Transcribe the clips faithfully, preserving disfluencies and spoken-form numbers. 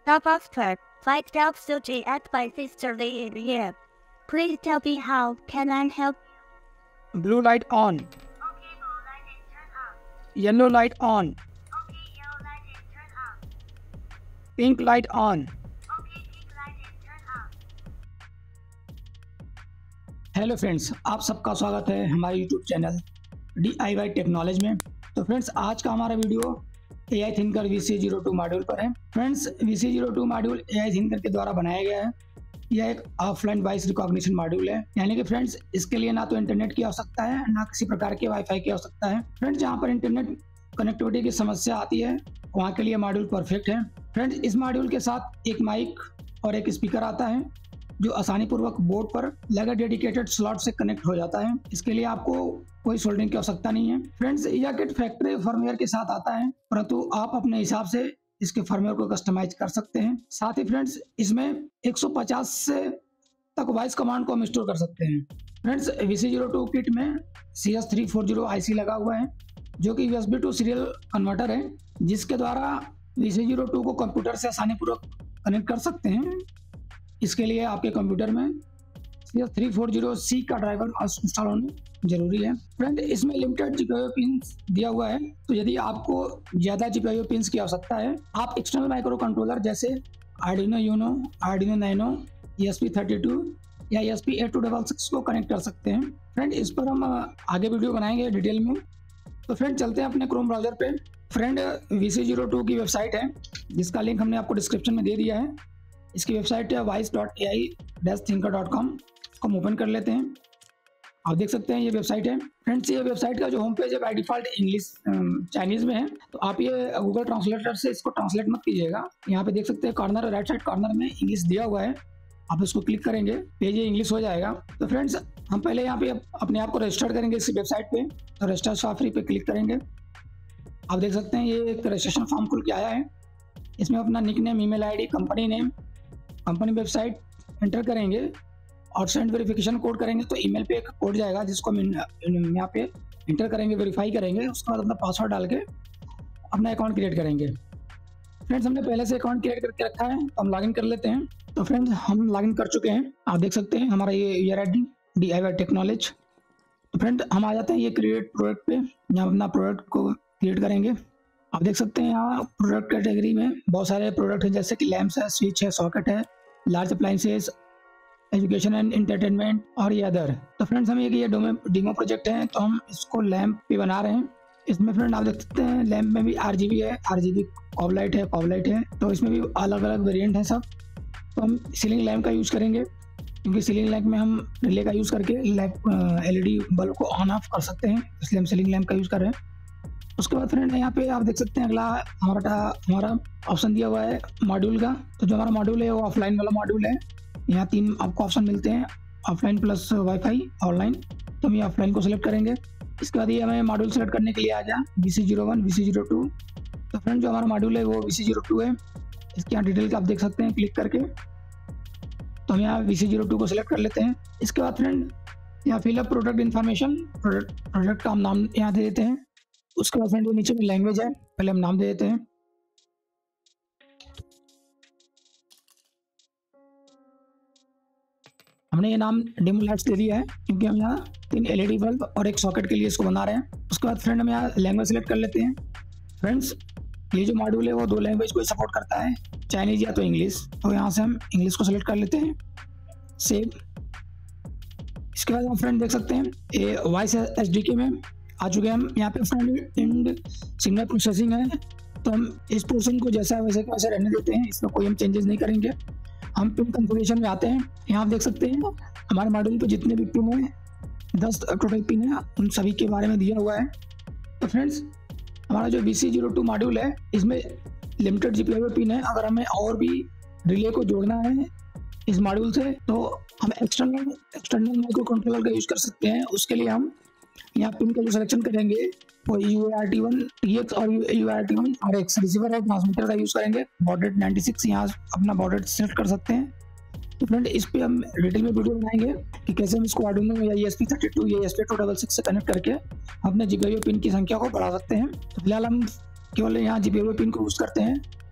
Namaskar. My job duty at my sister in here. Please tell me how can I help? Blue light on. Okay, blue light is turned on. Yellow light on. Okay, yellow light is turned on. Pink light on. Okay, pink light is turned on. Hello friends, आप सबका स्वागत है हमारे YouTube channel D I Y technology में। तो friends, आज का हमारा video A I Thinker V C zero two module पर है। Friends, V C zero two module A I Thinker के द्वारा बनाया गया है। यह एक ऑफलाइन वॉइस रिकॉग्निशन मॉड्यूल है, यानी कि फ्रेंड्स इसके लिए ना तो इंटरनेट की आवश्यकता है, ना किसी प्रकार के वाईफाई की आवश्यकता है। फ्रेंड्स, जहाँ पर इंटरनेट कनेक्टिविटी की समस्या आती है वहाँ के लिए मॉड्यूल परफेक्ट है। फ्रेंड्स, इस मॉड्यूल के साथ एक माइक और एक स्पीकर आता है जो आसानी पूर्वक बोर्ड पर लगे डेडिकेटेड स्लॉट से कनेक्ट हो जाता है। इसके लिए आपको कोई सोल्डरिंग की आवश्यकता नहीं है। फ्रेंड्स, यह किट फैक्ट्री फर्मवेयर के साथ आता है, परंतु आप अपने हिसाब से इसके फर्मवेयर को कस्टमाइज कर सकते हैं। साथ ही फ्रेंड्स, इसमें एक सौ पचास से तक वॉइस कमांड को हम स्टोर कर सकते हैं। Friends, V C zero two kit में C S three four zero I C लगा हुआ है, जो कि U S B to serial converter है, जिसके द्वारा वी सी जीरो टू को कंप्यूटर से आसानी पूर्वक कनेक्ट कर सकते हैं। इसके लिए आपके कंप्यूटर में C S three four zero C का ड्राइवर इंस्टॉल होना जरूरी है। फ्रेंड, इसमें limited G P I pins दिया हुआ है, तो यदि आपको ज़्यादा जी पी आई पिंस की आवश्यकता है, आप एक्सटर्नल माइक्रो कंट्रोलर जैसे Arduino Uno, Arduino Nano, E S P thirty two या E S P eight two double six को कनेक्ट कर सकते हैं। फ्रेंड, इस पर हम आगे वीडियो बनाएंगे डिटेल में। तो फ्रेंड, चलते हैं अपने क्रोम ब्राउजर पे। Friend, V C zero two की वेबसाइट है, जिसका लिंक हमने आपको डिस्क्रिप्शन में दे दिया है। इसकी वेबसाइट है voice dot A I dash Thinker dot com. इसको हम ओपन कर लेते हैं। आप देख सकते हैं ये वेबसाइट है। फ्रेंड्स, ये वेबसाइट का जो होम पेज है बाय डिफॉल्ट इंग्लिश चाइनीज़ में है, तो आप ये गूगल ट्रांसलेटर से इसको ट्रांसलेट मत कीजिएगा। यहाँ पे देख सकते हैं कॉर्नर राइट साइड कॉर्नर में इंग्लिश दिया हुआ है, आप इसको क्लिक करेंगे, पेज ये इंग्लिश हो जाएगा। तो फ्रेंड्स, हम पहले यहाँ पे अपने आप को रजिस्टर करेंगे इस वेबसाइट पे। तो रजिस्टर स्टार्ट फ्री पे क्लिक करेंगे। आप देख सकते हैं ये एक रजिस्ट्रेशन फॉर्म खुल के आया है। इसमें अपना nickname, email I D, company name, company website enter करेंगे और सेंड वेरिफिकेशन कोड करेंगे, तो ईमेल पे एक कोड जाएगा जिसको हम यहाँ पे एंटर करेंगे, वेरीफाई करेंगे। उसके बाद अपना पासवर्ड डाल के अपना अकाउंट क्रिएट करेंगे। फ्रेंड्स, हमने पहले से अकाउंट क्रिएट करके रखा है, तो हम लॉगिन कर लेते हैं। तो फ्रेंड्स, हम लॉगिन कर चुके हैं। आप देख सकते हैं हमारा ये year I D D I Y technology. तो फ्रेंड, हम आ जाते हैं ये क्रिएट प्रोडक्ट पे, यहाँ अपना प्रोडक्ट को क्रिएट करेंगे। आप देख सकते हैं यहाँ प्रोडक्ट कैटेगरी में बहुत सारे प्रोडक्ट हैं, जैसे कि लैम्प्स है, स्विच है, सॉकेट है, large appliances, education and entertainment और ये अदर। तो फ्रेंड्स, हम एक ये डोमो डेमो प्रोजेक्ट है, तो हम इसको लैम्प पे बना रहे हैं। इसमें फ्रेंड आप देख सकते हैं लैम्प में भी आर जी बी है, R G B COB light है, कॉब लाइट है, तो इसमें भी अलग अलग वेरिएंट हैं सब। तो हम सीलिंग लैम्प का यूज़ करेंगे, क्योंकि सीलिंग लैम्प में हम रिले का यूज़ करके lamp L E D bulb को ऑन ऑफ कर सकते हैं, इसलिए हम सीलिंग लैम्प का यूज़ कर रहे हैं। उसके बाद फ्रेंड, यहाँ पे आप देख सकते हैं अगला हमारा हमारा ऑप्शन दिया हुआ है मॉड्यूल का। तो जो हमारा मॉड्यूल है वो ऑफलाइन वाला मॉड्यूल है। यहाँ तीन आपको ऑप्शन मिलते हैं, ऑफलाइन प्लस वाईफाई, ऑनलाइन। तो हम ये ऑफलाइन को सिलेक्ट करेंगे। इसके बाद ये हमें मॉड्यूल सेलेक्ट करने के लिए आ गया V C zero one, V C zero two. तो फ्रेंड, जो हमारा मॉड्यूल है वो वी सी जीरो टू है। इसके यहाँ डिटेल का आप देख सकते हैं क्लिक करके। तो हम यहाँ वी सी जीरो टू को सिलेक्ट कर लेते हैं। इसके बाद फ्रेंड, यहाँ fill up product information, product product का हम नाम यहाँ दे देते हैं। उसके बाद फ्रेंड, नीचे में लैंग्वेज है, पहले हम नाम दे देते हैं। हमने ये नाम डेमो लाइट्स दे दिया है, क्योंकि हम यहाँ तीन एल ई डी बल्ब और एक सॉकेट के लिए इसको बना रहे हैं। उसके बाद फ्रेंड, हम यहाँ लैंग्वेज सेलेक्ट कर लेते हैं। फ्रेंड्स, ये जो मॉड्यूल है वो दो लैंग्वेज को सपोर्ट करता है, चाइनीज या तो इंग्लिश। तो यहाँ से हम इंग्लिश को सेलेक्ट कर लेते हैं, सेव। इसके बाद हम फ्रेंड देख सकते हैं ये वॉइस एस डी के में आ चुके हैं हम। यहाँ पे फ्रेंड एंड सिग्नल प्रोसेसिंग है, तो हम इस पोर्शन को जैसा है वैसे वैसे रहने देते हैं, इसमें कोई हम चेंजेस नहीं करेंगे। हम पिन कॉन्फ़िगरेशन में आते हैं। यहाँ आप देख सकते हैं हमारे मॉड्यूल पे जितने भी पिन हैं, दस टोटल पिन है, उन सभी के बारे में दिया हुआ है। तो फ्रेंड्स, हमारा जो V C zero two module है इसमें limited G P I pin है। अगर हमें और भी रिले को जोड़ना है इस मॉड्यूल से, तो हम एक्सटर्नल एक्सटर्नल माइक्रो कंट्रोलर का यूज़ कर सकते हैं। उसके लिए हम यहाँ पिन का जो सिलेक्शन करेंगे वो U R T one T X और U R T one R X receiver है, ट्रांसमीटर का यूज़ करेंगे। बॉर्ड नाइन्टी सिक्स यहाँ अपना बॉर्ड सेलेक्ट कर सकते हैं। तो फ्रेंड, इस पे हम डिटेल में वीडियो बनाएंगे कि कैसे हम इसको आर्डुइनो या E S P thirty two या E S P two double six से कनेक्ट करके अपने जी पी आई पिन की संख्या को बढ़ा सकते हैं। तो फिलहाल हम केवल यहाँ जी पी आई पिन को यूज़ करते हैं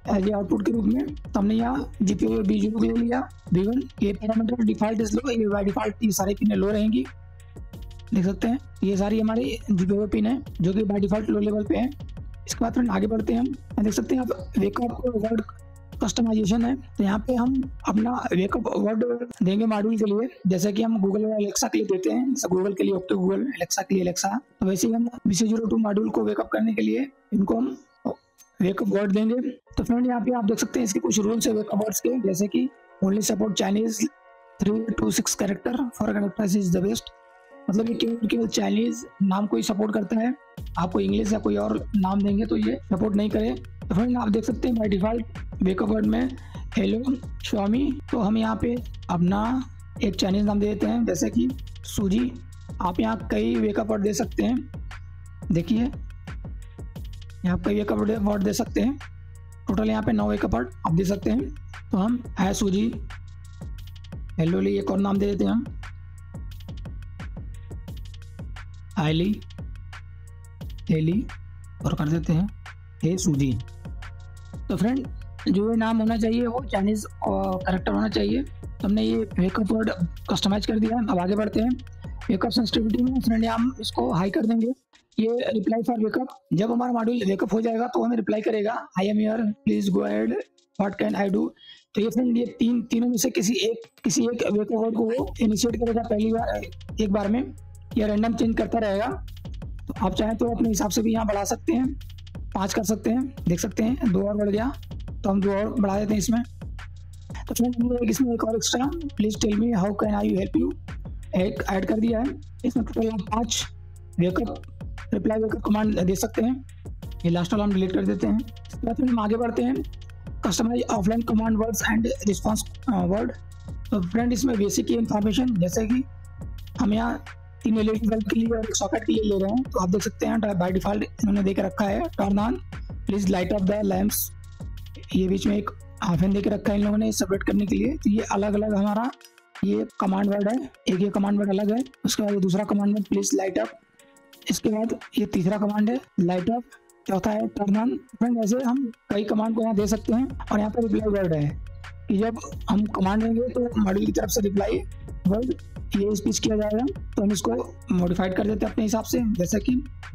एज ए आउटपुट के रूप में। तो हमने यहाँ जीपीओ बी जीरो ले लिया, बी वन। ये पैरामीटर डिफॉल्ट इस लो, ये बाय डिफॉल्ट ये सारी पिन लो रहेंगी, देख सकते हैं ये सारी हमारी जीपीओ पिन है जो कि बाय डिफॉल्ट लो लेवल पे है। इसके बाद फ्रेंड आगे बढ़ते हैं हम, देख सकते हैं आप वेकअप वर्ड कस्टमाइजेशन है। तो यहाँ पे हम अपना वेकअप वर्ड देंगे मॉड्यूल के लिए, जैसे कि हम गूगल और एलेक्सा के लिए देते हैं, जैसे गूगल के लिए ओके गूगल, एलेक्सा के लिए एलेक्सा। तो वैसे ही हम V C zero two module को वेकअप करने के लिए इनको हम वेकअप वर्ड देंगे। तो फ्रेंड यहाँ पे आप देख सकते हैं इसके कुछ रूल्स है वेकअप वर्ड्स के, जैसे कि only support Chinese three to six character four characters is the best. मतलब ये केवल केवल चाइनीज नाम को ही सपोर्ट करता है, आपको इंग्लिश या कोई और नाम देंगे तो ये सपोर्ट नहीं करे। तो फ्रेंड आप देख सकते हैं बाय डिफॉल्ट वेकअप वर्ड में हेलो स्वामी, तो हम यहाँ पे अपना एक चाइनीज नाम दे देते हैं, जैसे कि सूजी। आप यहाँ कई वेकअप वर्ड दे सकते हैं, देखिए यहाँ कई वेकअप वर्ड दे सकते हैं, टोटल यहाँ पे नौ वेकअप वर्ड आप दे सकते हैं। तो हम है सूजी, हेलो ली एक और नाम दे देते हैं हम, आईली, हेली और कर देते हैं हे सूजी। तो फ्रेंड जो ये नाम होना चाहिए वो चाइनीज कैरेक्टर होना चाहिए। तो हमने ये वेकअप वर्ड कस्टमाइज कर दिया। अब आगे बढ़ते हैं वेकअप सेंसिटिविटी में। फ्रेंड हम इसको हाई कर देंगे। ये रिप्लाई फॉर वेकअप, जब हमारा मॉड्यूल वेकअप हो जाएगा तो हमें रिप्लाई करेगा I am here please go ahead what can I do. तो ये फ्रेंड ये तीन तीनों में से किसी एक किसी एक वेकअप वर्ड को वो इनिशिएट करेगा पहली बार एक बार में, या रैंडम चेंज करता रहेगा। तो आप चाहें तो अपने हिसाब से भी यहाँ बढ़ा सकते हैं, पाँच कर सकते हैं, देख सकते हैं दो और बढ़ गया, तो हम दो और बढ़ा देते हैं इसमें। तो फ्रेंड हमने इसमें एक और extra please tell me how can I you help you एक ऐड कर दिया है। इसमें टोटल हम पाँच वेकअप रिप्लाई वेकअप कमांड दे सकते हैं। ये लास्ट वाला हम डिलीट कर देते हैं। इसके बाद हम आगे बढ़ते हैं customise offline command words and response word. तो फ्रेंड इसमें बेसिक इन्फॉर्मेशन, जैसे कि हम यहाँ तीन एलईडी बल्ब के लिए और एक सॉकेट के लिए ले रहे हैं। तो आप देख सकते हैं बाय डिफॉल्ट इन्होंने दे के रखा है turn on please light up the lamps, ये बीच में एक हाफ एन दे के रखा है इन लोगों ने सेपरेट करने के लिए। तो ये अलग अलग हमारा ये कमांड वर्ड है, एक ये कमांड वर्ड अलग है। उसके बाद ये दूसरा command word please light up, इसके बाद ये तीसरा कमांड है लाइट अप, चौथा है टर्न ऑन। फ्रेंड ऐसे हम कई कमांड को यहाँ दे सकते हैं। और यहाँ पर रिप्लाई वर्ड है कि जब हम कमांड देंगे तो मॉड्यूल की तरफ से रिप्लाई वर्ड ये स्पीच किया जाएगा। तो हम इसको मॉडिफाइड कर देते हैं अपने हिसाब से, जैसे कि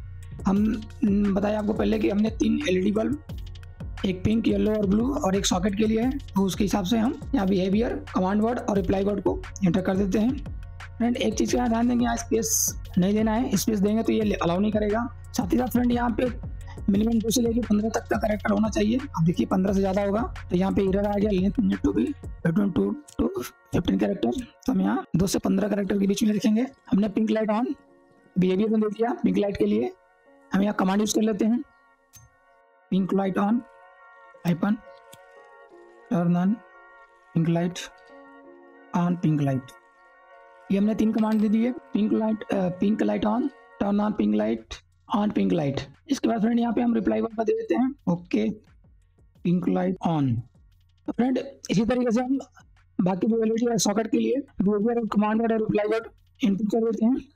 हम बताया आपको पहले कि हमने तीन एलईडी बल्ब, एक पिंक येलो और ब्लू और एक सॉकेट के लिए है। तो उसके हिसाब से हम यहाँ बिहेवियर कमांड वर्ड और रिप्लाई वर्ड को एंटर कर देते हैं। फ्रेंड एक चीज़ का ध्यान देंगे, यहाँ स्पेस नहीं देना है, स्पेस देंगे तो ये अलाउ नहीं करेगा। साथ ही साथ फ्रेंड यहाँ पे मिनिमम दो से लेकर पंद्रह तक का कैरेक्टर होना चाहिए। अब देखिए पंद्रह से ज़्यादा होगा तो यहाँ पे एरर आ गया, length need to be between two to fifteen character. तो हम यहाँ दो से पंद्रह कैरेक्टर के बीच में लिखेंगे। हमने पिंक लाइट ऑन बिहेवियर में दे दिया। पिंक लाइट के लिए हम यहाँ कमांड यूज कर लेते हैं, pink light on icon turn on pink light on pink light. ये हमने तीन कमांड दे दी है, pink light pink light on, turn on pink light, on pink light. इसके बाद फ्रेंड यहाँ पे हम रिप्लाई वर्ड दे देते हैं ओके पिंक लाइट ऑन। तो फ्रेंड इसी तरीके से हम बाकी जो एलईडी है सॉकेट के लिए बिहेवियर और कमांड वर्ड और रिप्लाई वर्ड इनपुट कर देते हैं।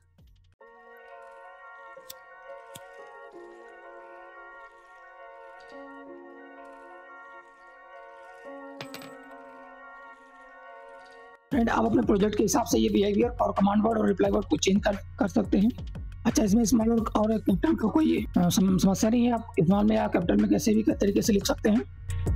फ्रेंड आप अपने प्रोजेक्ट के हिसाब से ये बिहेवियर और कमांड वर्ड और रिप्लाई वर्ड को चेंज कर कर सकते हैं। अच्छा इसमें स्मॉल और कैपिटल का कोई सम, समस्या नहीं है, आप स्मॉल में या कैपिटल में कैसे भी तरीके से लिख सकते हैं।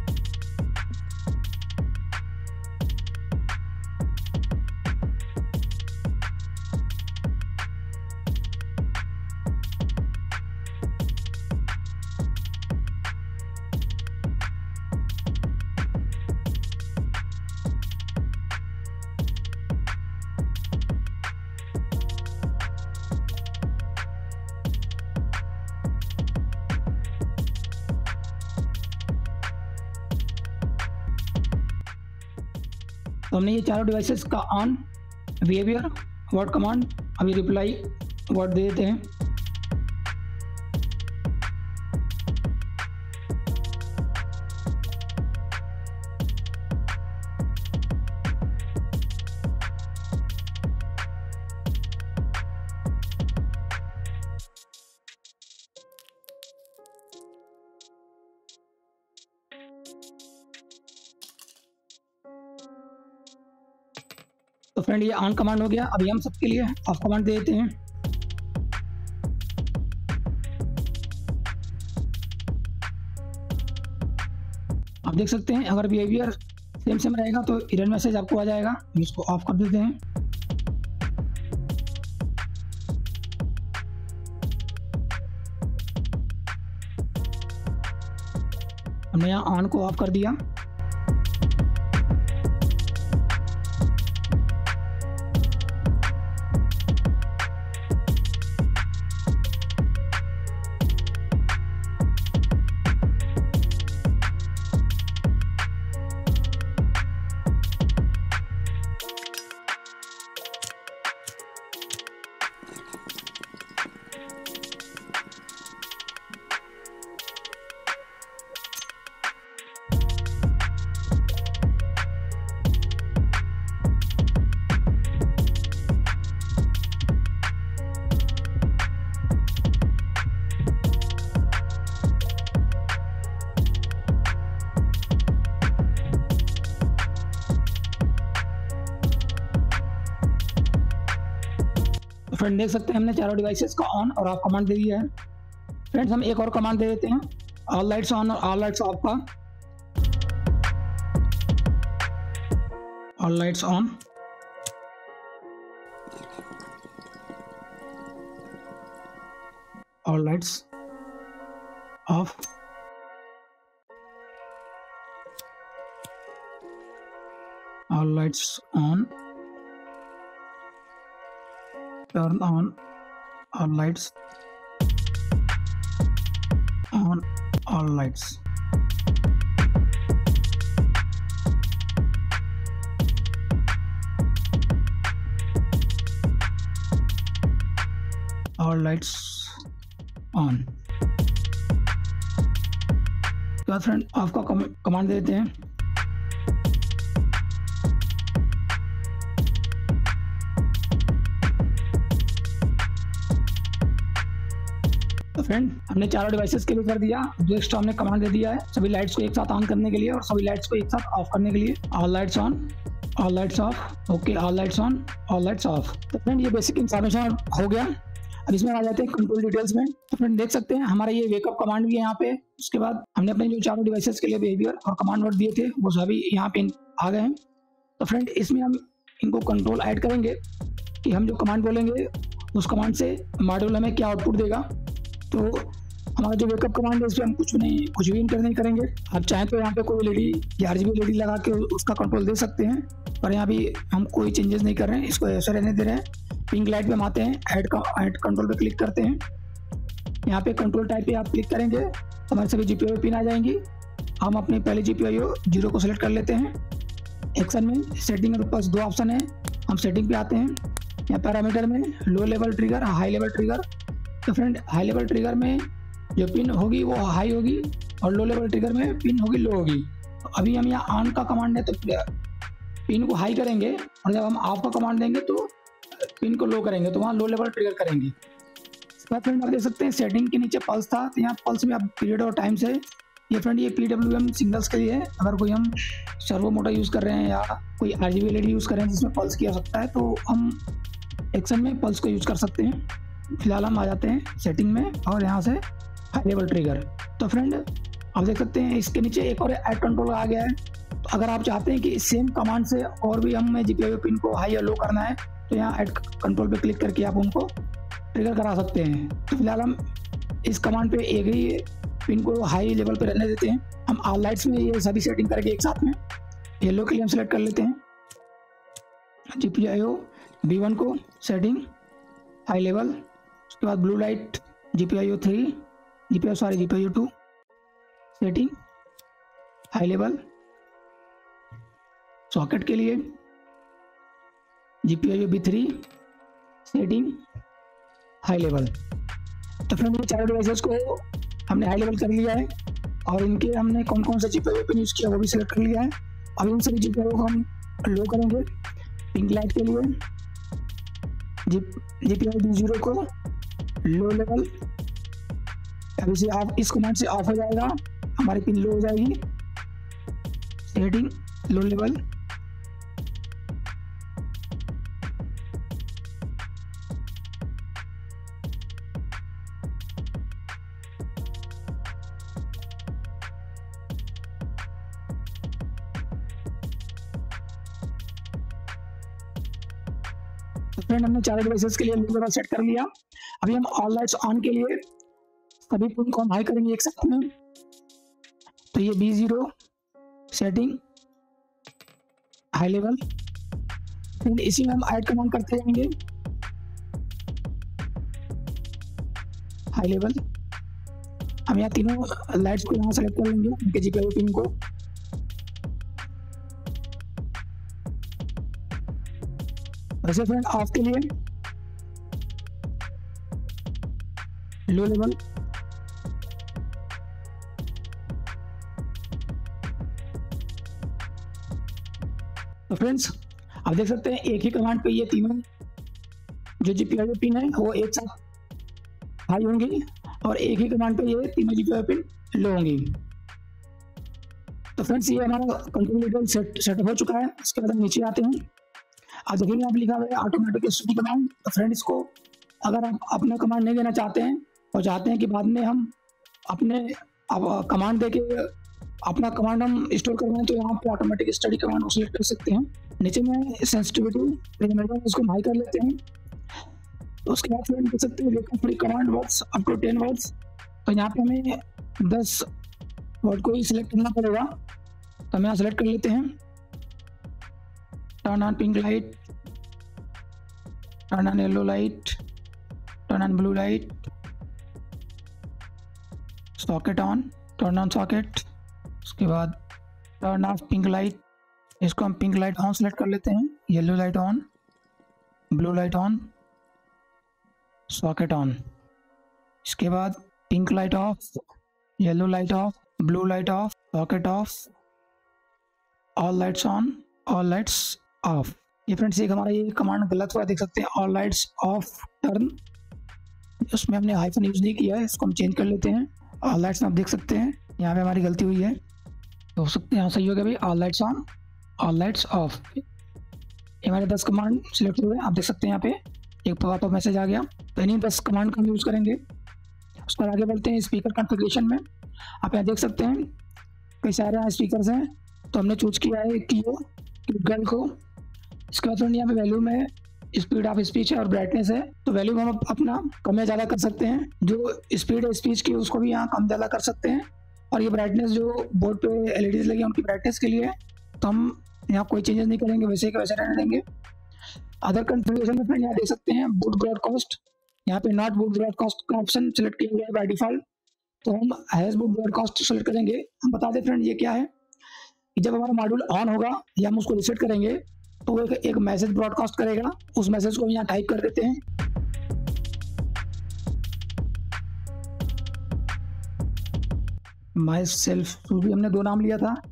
तो हमने ये चारों डिवाइसेस का ऑन बिहेवियर वर्ड कमांड अभी रिप्लाई वर्ड दे देते हैं। फ्रेंड ये ऑन कमांड हो गया। अभी हम सबके लिए ऑफ कमांड दे देते हैं। आप देख सकते हैं अगर बिहेवियर सेम सेम रहेगा तो एरर मैसेज आपको आ जाएगा। हम इसको ऑफ कर देते हैं। हमने यहाँ ऑन को ऑफ कर दिया। फ्रेंड देख सकते हैं हमने चारों डिवाइसेस का ऑन और ऑफ कमांड दे दिया है। फ्रेंड्स हम एक और कमांड दे देते हैं, ऑल लाइट्स ऑन और ऑल लाइट्स ऑफ का। All lights on, all lights off, all lights on, turn on all lights, on all lights, all lights on। तो फ्रेंड ऑफ का कमांड देते हैं। फ्रेंड हमने चारों डिवाइसेस के लिए कर दिया। जो एक्स्ट्रा हमने कमांड दे दिया है सभी लाइट्स को एक साथ ऑन करने के लिए और सभी लाइट्स को एक साथ ऑफ करने के लिए। All lights on, all lights off, okay, all lights on, all lights off. तो फ्रेंड ये बेसिक इंफॉर्मेशन हो गया। अब इसमें आ जाते हैं कंट्रोल डिटेल्स में। तो फ्रेंड देख सकते हैं हमारा ये वेकअप कमांड भी है यहाँ पे। उसके बाद हमने अपने जो चारों डिवाइसेस के लिए बिहेवियर और कमांड वर्ड दिए थे वो सभी यहाँ पे आ गए हैं। तो फ्रेंड इसमें हम इनको कंट्रोल ऐड करेंगे कि हम जो कमांड बोलेंगे उस कमांड से मॉड्यूल हमें क्या आउटपुट देगा। तो हमारा जो वेकअप कमांड है इस पर हम कुछ नहीं कुछ भी इंटर नहीं करेंगे। आप चाहें तो यहाँ पे कोई एलईडी या आरजीबी एलईडी लगा के उसका कंट्रोल दे सकते हैं, पर यहाँ भी हम कोई चेंजेस नहीं कर रहे हैं, इसको ऐसे रहने दे रहे हैं। पिंक लाइट पे हम आते हैं, ऐड का ऐड कंट्रोल पे क्लिक करते हैं। यहाँ पे कंट्रोल टाइप पे आप क्लिक करेंगे तो हमारे सभी जीपीआईओ पिन आ जाएंगी। हम अपने पहले जीपीआईओ जीरो को सिलेक्ट कर लेते हैं। एक्शन में सेटिंग के पास दो ऑप्शन है, हम सेटिंग पे आते हैं। यहाँ पैरामीटर में low level trigger, high level trigger. तो फ्रेंड हाई लेवल ट्रिगर में जो पिन होगी वो हाई होगी और लो लेवल ट्रिगर में पिन होगी लो होगी। तो अभी हम यहाँ ऑन का कमांड है तो पिन को हाई करेंगे और जब हम ऑफ का कमांड देंगे तो पिन को लो करेंगे, तो वहाँ लो लेवल ट्रिगर करेंगे। इसके बाद फ्रेंड आप देख सकते हैं सेटिंग के नीचे पल्स था, तो यहाँ पल्स में आप पीरियड और टाइम से ये फ्रेंड ये पी डब्ल्यू एम सिग्नल्स के लिए है। अगर कोई हम सर्वो मोटर यूज़ कर रहे हैं या कोई R G B L E D use कर रहे हैं जिसमें पल्स किया सकता है तो हम एक्शन में पल्स को यूज़ कर सकते हैं। फिलहाल हम आ जाते हैं सेटिंग में और यहाँ से हाई लेवल ट्रिगर। तो फ्रेंड आप देख सकते हैं इसके नीचे एक और ऐड कंट्रोल आ गया है। तो अगर आप चाहते हैं कि सेम कमांड से और भी हमें जीपीआईओ पिन को हाई या लो करना है तो यहाँ ऐड कंट्रोल पे क्लिक करके आप उनको ट्रिगर करा सकते हैं। तो फिलहाल हम इस कमांड पे एक ही पिन को हाई लेवल पे रहने देते हैं। हम ऑल लाइट्स में ये सभी सेटिंग करके एक साथ में येलो के लिए हम सेलेक्ट कर लेते हैं। जीपीआईओ बी वन को सेटिंग हाई लेवल, उसके बाद blue light GPIO three, GPIO sorry GPIO two setting high level. Socket के लिए GPIO B three setting high level. तो फ्रेंड ये चारों डिवाइसेस को हमने हाई लेवल कर लिया है और इनके हमने कौन कौन सा जीपीआईओ पिन यूज़ किया वो भी सिलेक्ट कर लिया है। अब इन सभी जीपीआईओ को हम लो करेंगे। पिंक लाइट के लिए जी जीपीआईओ बी जीरो को लो लेवल, अभी से ऑफ इस कमांड से ऑफ हो जाएगा, हमारी पिन लो हो जाएगी। सेटिंग लो लेवल, तो फ्रेंड हमने चारों डिवाइसेस के लिए लो लेवल सेट कर लिया। अभी हम ऑल लाइट्स ऑन के लिए सभी पिन को हम हाई करेंगे एक साथ में। तो ये B zero setting high level, फिर इसी में हम ऐड कमांड करते जाएंगे हाई लेवल। हम यहाँ तीनों लाइट्स को यहाँ सेलेक्ट कर लेंगे, उनके जीपीआई पिन को। वैसे फ्रेंड ऑफ के लिए लो लेवल, तो फ्रेंड्स आप देख सकते हैं एक ही कमांड पे ये तीनों जो जीपीआई पिन है वो एक साथ हाई होंगी और एक ही कमांड पे ये तीनों जीपीआई पिन लो होंगी। तो फ्रेंड्स ये हमारा कंट्रोल लेवल सेट सेटअप हो चुका है। इसके बाद हम नीचे आते हैं। आप देखेंगे यहाँ पे लिखा हुआ है ऑटोमेटिक एसओपी कमांड। तो फ्रेंड इसको अगर आप अपना कमांड नहीं देना चाहते हैं और चाहते हैं कि बाद में हम अपने अब कमांड देके अपना कमांड हम स्टोर करवाएं, तो यहाँ पे ऑटोमेटिक स्टडी कमांड सेलेक्ट कर सकते हैं। नीचे में सेंसिटिविटी इसको हाई कर लेते हैं। तो उसके बाद फ्रेंड कर सकते हैं welcome free command words up to ten words. तो यहाँ पे हमें दस वर्ड को ही सिलेक्ट करना पड़ेगा। तो हम यहाँ सेलेक्ट कर लेते हैं turn on pink light, turn on yellow light, turn on blue light, socket on, turn on socket. उसके बाद टर्न ऑफ पिंक लाइट, इसको हम पिंक लाइट ऑन सेलेक्ट कर लेते हैं। Yellow light on, blue light on, socket on. इसके बाद pink light off, yellow light off, blue light off, socket off, all lights on, all lights off. ये friends एक हमारा ये कमांड गलत हुआ, देख सकते हैं ऑल लाइट्स ऑफ टर्न, उसमें हमने हाइफन यूज नहीं किया है, इसको हम चेंज कर लेते हैं। ऑल लाइट्स में आप देख सकते हैं यहाँ पे हमारी गलती हुई है, तो हो सकते हैं यहाँ सही हो गया भाई। All lights on, all lights off. ये हमारे दस कमांड सिलेक्ट हुए, आप देख सकते हैं यहाँ पे एक पॉपअप मैसेज आ गया। तो इन्हीं दस कमांड का हम यूज़ करेंगे। उसके बाद आगे बढ़ते हैं स्पीकर कॉन्फ़िगरेशन में। आप यहाँ देख सकते हैं कई सारे स्पीकर्स हैं, तो हमने चूज किया है कियो गर्ल को। इसके बाद फ्रेंड यहाँ पे वैल्यू में स्पीड ऑफ स्पीच है और ब्राइटनेस है, तो वैल्यू हम अपना कम या ज़्यादा कर सकते हैं। जो स्पीड है स्पीच की उसको भी यहाँ कम ज़्यादा कर सकते हैं। और ये ब्राइटनेस जो बोर्ड पे एलईडीज लगी है उनकी ब्राइटनेस के लिए है, तो हम यहाँ कोई चेंजेस नहीं करेंगे, वैसे के वैसे रहने देंगे। अदर कॉन्फ़िगरेशन में फ्रेंड यहाँ देख सकते हैं बूट ब्रॉडकास्ट, यहाँ पे नॉट बूट ब्रॉडकास्ट का ऑप्शन सेलेक्ट किया गया है बाय डिफॉल्ट, तो हम हैज बूट ब्रॉडकास्ट सेलेक्ट करेंगे। हम बता दें फ्रेंड ये क्या है कि जब हमारा मॉड्यूल ऑन होगा या हम उसको रीसेट करेंगे तो वो एक, एक मैसेज ब्रॉडकास्ट करेगा। उस मैसेज को यहाँ टाइप कर देते हैं। माई सेल्फ भी हमने दो नाम लिया था।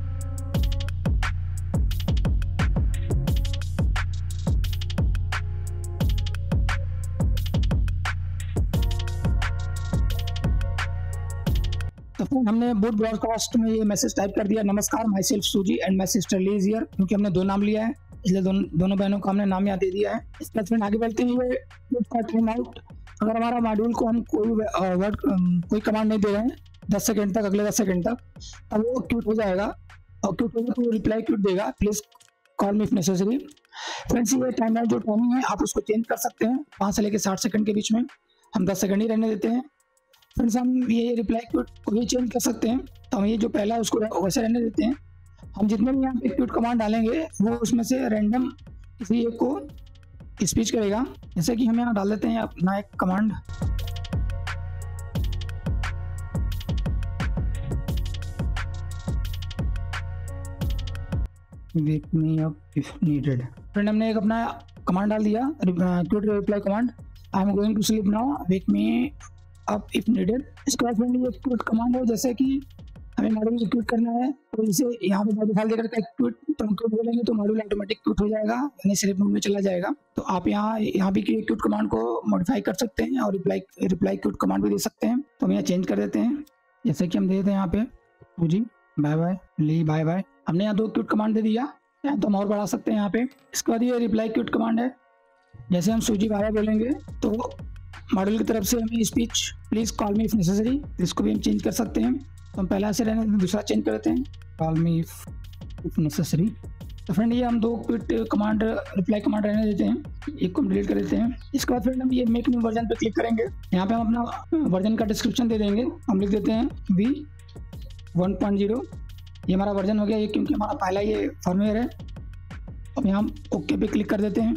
तो फिर हमने बोर्ड ब्रॉडकास्ट में ये मैसेज टाइप कर दिया, नमस्कार myself Suzy and my sister Lee's here, क्योंकि हमने दो नाम लिया है इसलिए दोनों दोनों बहनों को हमने नाम यहाँ दे दिया है। इसके बाद फिर आगे बढ़ते हैं ये टाइम आउट। अगर हमारा मॉड्यूल को हम कोई वर्ड कोई कमांड नहीं दे रहे हैं दस सेकंड तक, अगले दस सेकंड तक, तब वो क्यूट हो जाएगा और क्यूट होगा तो रिप्लाई क्यूट देगा, please call me if necessary. Friends ये टाइम आउट जो टाइमिंग है आप उसको चेंज कर सकते हैं, पाँच से लेकर साठ सेकंड के बीच में, हम दस सेकंड ही रहने देते हैं। फ्रेंड्स हम ये रिप्लाई क्यूट को भी चेंज कर सकते हैं, तो हम ये जो पहला है उसको वैसे रहने देते हैं। हम जितने भी यहाँ पे क्यूट कमांड डालेंगे वो उसमें से रैंडम किसी एक को स्पीच करेगा। जैसे कि हम यहाँ डाल देते हैं अपना एक command, wake me up if needed. Friend हमने एक अपना कमांड डाल दिया cute reply command, I am going to sleep now wake me up if needed. इसके बाद फ्रेंड ये क्यूट कमांड है, जैसे कि हमें मॉड्यूल को क्यूट करना है तो इसे यहाँ पे बाय डिफॉल्ट देकर क्यूट तो हम क्यूट बोलेंगे तो मॉड्यूल ऑटोमेटिक क्यूट हो जाएगा, यानी स्लीप मोड में चला जाएगा। तो आप यहाँ यहाँ भी क्यूट कमांड को मॉडिफाई कर सकते हैं और रिप्लाई रिप्लाई क्यूट कमांड भी दे सकते हैं। तो हम यहाँ चेंज कर देते हैं, जैसे कि हम दे देते हैं यहाँ पे Suzy bye bye, Lee bye bye. हमने यहाँ दो क्यूट कमांड दे दिया, यहाँ तो हम और बढ़ा सकते हैं यहाँ पे। इसके बाद ये रिप्लाई क्यूट कमांड है, जैसे हम सूजी बाय बाय बोलेंगे तो मॉड्यूल की तरफ से हमें speech please call me if necessary, इसको भी हम चेंज कर सकते हैं। तो हम पहला से रहने दूसरा चेंज कर देते हैं, कॉल मी इफ नेसेसरी। तो फ्रेंड ये हम दो क्विट कमांड रिप्लाई कमांड रहने देते हैं, एक को हम डिलीट कर देते हैं। इसके बाद फ्रेंड हम ये मेक न्यू वर्जन पे क्लिक करेंगे। यहाँ पे हम अपना वर्जन का डिस्क्रिप्शन दे देंगे। हम लिख देते हैं वी वन पॉइंट ज़ीरो। ये हमारा वर्जन हो गया ये, क्योंकि हमारा पहला ये फर्मवेयर है। अब यहाँ हम ओके पे क्लिक कर देते हैं।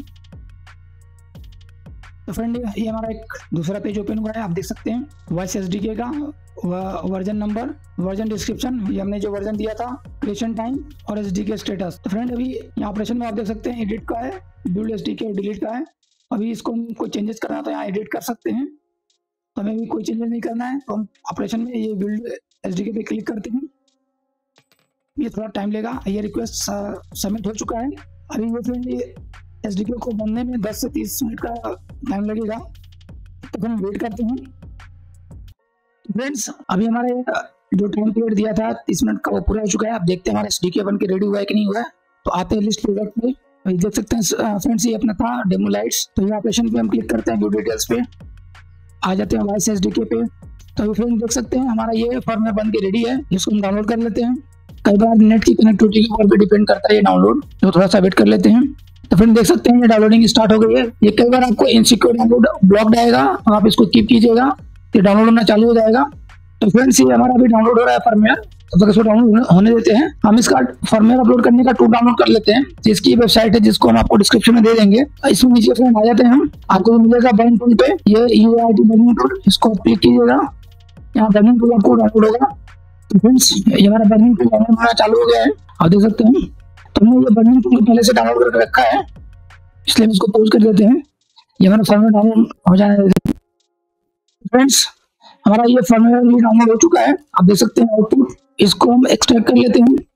तो फ्रेंड ये हमारा एक दूसरा पेज ओपन हुआ है, आप देख सकते हैं। वॉइस एसडीके का वर्जन नंबर, वर्जन डिस्क्रिप्शन, ये हमने जो वर्जन दिया था, क्रिएशन टाइम और एसडीके स्टेटस। तो फ्रेंड अभी यहाँ ऑपरेशन में आप देख सकते हैं एडिट का है, बिल्ड एसडीके और डिलीट का है। अभी इसको हम कोई चेंजेस करना तो यहाँ एडिट कर सकते हैं। तो हमें भी कोई चेंजेस नहीं करना है, तो हम ऑपरेशन में ये बिल्ड एसडीके पे क्लिक करते हैं। ये थोड़ा टाइम लेगा। ये रिक्वेस्ट सबमिट हो चुका है। अभी ये फ्रेंड ये एसडीके को बनने में दस से तीस मिनट का टाइम लगेगा, तो फिर हम वेट करते हैं। फ्रेंड्स अभी हमारे जो टाइम पीरियड दिया था तीस मिनट का वो पूरा हो चुका है। आप देखते हैं हमारा एसडीके बन के रेडी हुआ है कि नहीं हुआ है। तो आते हैं लिस्ट प्रोडक्ट पे, अभी देख सकते हैं फ्रेंड्स ये अपना था डेमो लाइट्स। तो ये ऑपरेशन पे हम क्लिक करते हैं, व्यू डिटेल्स पे आ जाते हैं वॉइस एसडीके पे। तो अभी फ्रेंड्स देख सकते हैं हमारा ये फर्मवेयर बन के रेडी है। इसको हम डाउनलोड कर लेते हैं। कई बार नेट की कनेक्टिविटी के ऊपर भी डिपेंड करता है ये डाउनलोड, तो थोड़ा सा वेट कर लेते हैं। तो फ्रेंड देख सकते हैं ये डाउनलोडिंग स्टार्ट हो गई है। ये कई बार आपको इनसिक्योर डाउनलोड ब्लॉक्ड आएगा, आप इसको कीप कीजिएगा, ये डाउनलोड होना चालू हो जाएगा। तो फ्रेंड्स ये हमारा अभी डाउनलोड हो रहा है फर्मवेयर, तो तक इसको डाउनलोड होने देते हैं। हम इसका फर्मवेयर अपलोड करने का टूल डाउनलोड कर लेते हैं। इसकी वेबसाइट है जिसको हम आपको डिस्क्रिप्शन में दे देंगे। इसमें नीचे फ्रेंड आ जाते हैं हम, आपको मिलेगा बर्निंग टूल पे, ये यूआईडी बर्निंग टूल, इसको क्लिक कीजिएगा। यहाँ बर्निंग टूल आपको डाउनलोड होगा। तो फ्रेंड्स ये हमारा बर्निंग टूल डाउनलोड होना चालू हो गया है, आप देख सकते हैं। तो हमने ये बर्निंग टूल पहले से डाउनलोड करके रखा है, इसलिए हम इसको पॉज कर देते हैं। ये हमारा फर्मवेयर डाउनलोड हो जाने देते हैं। फ्रेंड्स हमारा ये फर्मवेयर भी डाउनलोड हो चुका है, आप देख सकते हैं आउटपुट। इसको हम एक्सट्रैक्ट कर लेते हैं।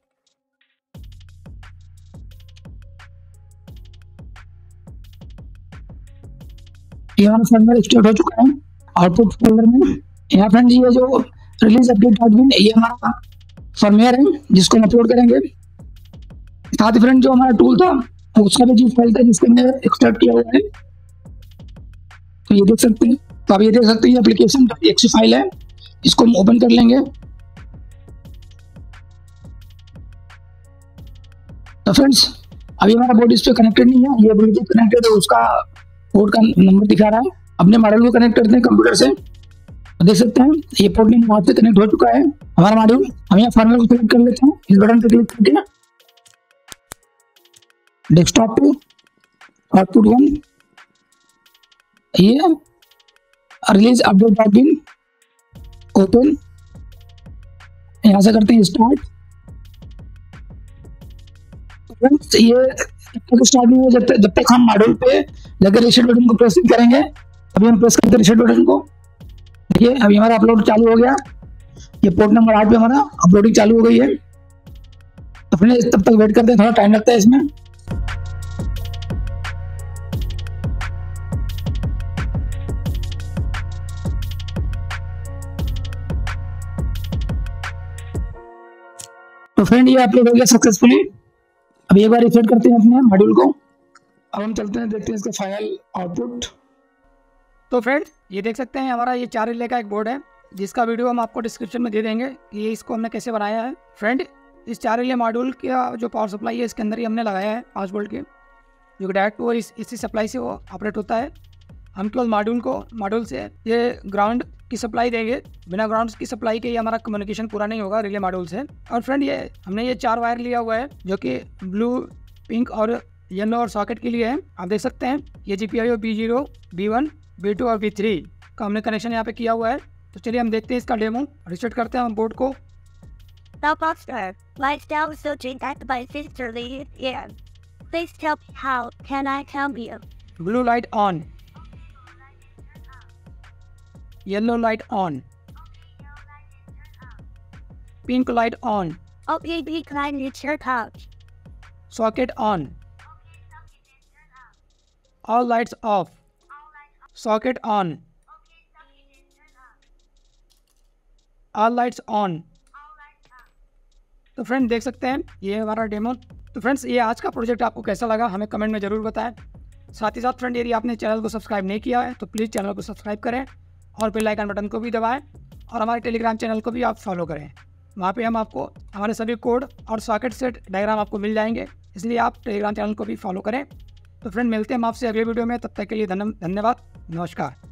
ये हमारा फर्मवेयर एक्सट्रैक्ट हो चुका है आउटपुट फोल्डर में। यहाँ फ्रेंड्स ये जो रिलीज अपडेट डॉट बिन ये हमारा फर्मवेयर है जिसको हम अपलोड करेंगे। साथ ही फ्रेंड जो हमारा टूल था उसका भी जो फाइल था जिसको हमने एक्सट्रैक्ट किया हुआ है, तो ये देख सकते हैं। तो आप ये देख सकते हैं ये एप्लीकेशन एक्सी फाइल है, इसको हम ओपन कर लेंगे। तो फ्रेंड्स अभी हमारा बोर्ड इस पे कनेक्टेड नहीं है, ये ब्लूटूथ कनेक्टेड है, उसका पोर्ट का नंबर दिखा रहा है। अपने मॉड्यूल को कनेक्ट करते हैं कंप्यूटर से, तो देख सकते हैं ये पोर्ट नंबर वहां से कनेक्ट हो चुका है हमारा मॉड्यूल। हम यहाँ फर्मवेयर को क्लिक कर लेते हैं, इस बटन पे क्लिक करके डेस्कटॉप पे आउटपुट वन, ये release update dot bin open, यहाँ से करते हैं स्टार्ट। ये तब स्टार्ट नहीं हो जब तक जब तक हम मॉड्यूल पे जाकर रीसेट बटन को प्रेस करेंगे। अभी हम प्रेस करते हैं रीसेट बटन को। देखिए अभी हमारा अपलोड चालू हो गया, ये पोर्ट नंबर आठ पे हमारा अपलोडिंग चालू हो गई है। तो फिर तब तक वेट करते हैं, थोड़ा टाइम लगता है इसमें। तो फ्रेंड ये अपलोड हो गया सक्सेसफुली। अभी एक बार रिसेट करते हैं अपने मॉड्यूल को। अब हम चलते हैं, देखते हैं इसका फाइनल आउटपुट। तो फ्रेंड ये देख सकते हैं हमारा ये चार रिले का एक बोर्ड है जिसका वीडियो हम आपको डिस्क्रिप्शन में दे देंगे कि ये इसको हमने कैसे बनाया है। फ्रेंड इस चार रिले मॉड्यूल का जो पावर सप्लाई है इसके अंदर ही हमने लगाया है पाँच वोल्ट के, जो कि डायरेक्ट वो इस इसी सप्लाई से वो ऑपरेट होता है। हम केवल मॉड्यूल को मॉड्यूल से ये ग्राउंड की सप्लाई देंगे, बिना ग्राउंड की सप्लाई के ये हमारा कम्युनिकेशन पूरा नहीं होगा रिले मॉड्यूल से। और फ्रेंड ये हमने ये चार वायर लिया हुआ है जो कि ब्लू, पिंक और येलो और सॉकेट के लिए है। आप देख सकते हैं ये G P I O B zero, B one, B two और बी थ्री का हमने कनेक्शन यहाँ पे किया हुआ है। तो चलिए हम देखते हैं इसका डेमो, रिसेट करते हैं हम बोर्ड को। Now, Buster, lights down searching at my sister Lee. Yeah. Please tell me how can I help you? Blue light on. Yellow light on. Pink light on. Okay, be kind, it's your couch. Socket on. All lights off. Socket on. All lights on. तो friend देख सकते हैं ये हमारा demo. तो friends ये आज का प्रोजेक्ट आपको कैसा लगा हमें कमेंट में ज़रूर बताएं। साथ ही साथ फ्रेंड यदि आपने चैनल को सब्सक्राइब नहीं किया है तो प्लीज़ चैनल को सब्सक्राइब करें और बेल आइकन बटन को भी दबाएं और हमारे टेलीग्राम चैनल को भी आप फॉलो करें। वहाँ पे हम आपको हमारे सभी कोड और सॉकेट सेट डायग्राम आपको मिल जाएंगे। इसलिए आप टेलीग्राम चैनल को भी फॉलो करें। तो फ्रेंड मिलते हैं हम आपसे अगले वीडियो में, तब तक के लिए धन्यवाद, नमस्कार।